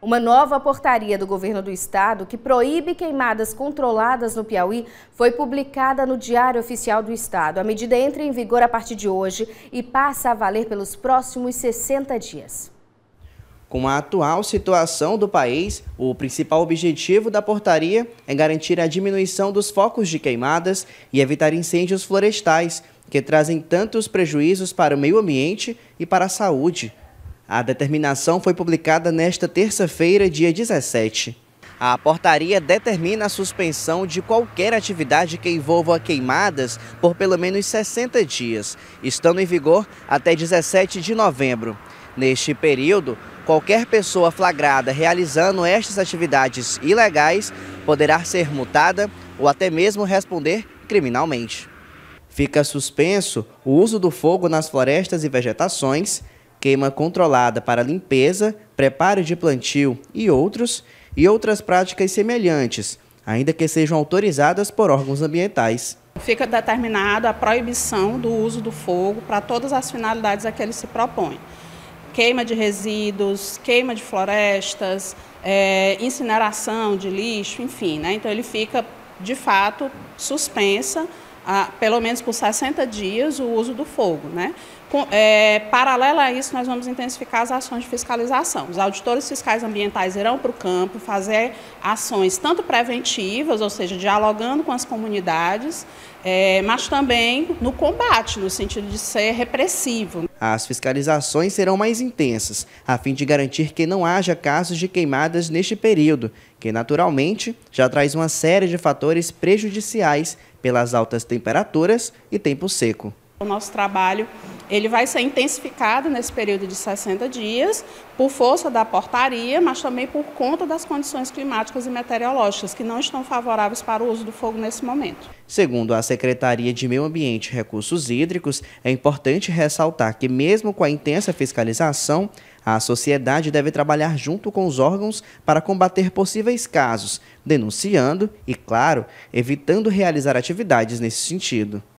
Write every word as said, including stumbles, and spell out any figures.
Uma nova portaria do governo do estado que proíbe queimadas controladas no Piauí foi publicada no Diário Oficial do Estado. A medida entra em vigor a partir de hoje e passa a valer pelos próximos sessenta dias. Com a atual situação do país, o principal objetivo da portaria é garantir a diminuição dos focos de queimadas e evitar incêndios florestais, que trazem tantos prejuízos para o meio ambiente e para a saúde. A determinação foi publicada nesta terça-feira, dia dezessete. A portaria determina a suspensão de qualquer atividade que envolva queimadas por pelo menos sessenta dias, estando em vigor até dezessete de novembro. Neste período, qualquer pessoa flagrada realizando estas atividades ilegais poderá ser multada ou até mesmo responder criminalmente. Fica suspenso o uso do fogo nas florestas e vegetações, queima controlada para limpeza, preparo de plantio e outros, e outras práticas semelhantes, ainda que sejam autorizadas por órgãos ambientais. Fica determinada a proibição do uso do fogo para todas as finalidades a que ele se propõe. Queima de resíduos, queima de florestas, é, incineração de lixo, enfim, né? Então ele fica, de fato, suspensa, a, pelo menos por sessenta dias, o uso do fogo, né? Com, é, paralelo a isso, nós vamos intensificar as ações de fiscalização. Os auditores fiscais ambientais irão para o campo fazer ações tanto preventivas, ou seja, dialogando com as comunidades, é, mas também no combate, no sentido de ser repressivo. As fiscalizações serão mais intensas, a fim de garantir que não haja casos de queimadas neste período, que naturalmente já traz uma série de fatores prejudiciais pelas altas temperaturas e tempo seco. O nosso trabalho ele vai ser intensificado nesse período de sessenta dias, por força da portaria, mas também por conta das condições climáticas e meteorológicas, que não estão favoráveis para o uso do fogo nesse momento. Segundo a Secretaria de Meio Ambiente e Recursos Hídricos, é importante ressaltar que, mesmo com a intensa fiscalização, a sociedade deve trabalhar junto com os órgãos para combater possíveis casos, denunciando e, claro, evitando realizar atividades nesse sentido.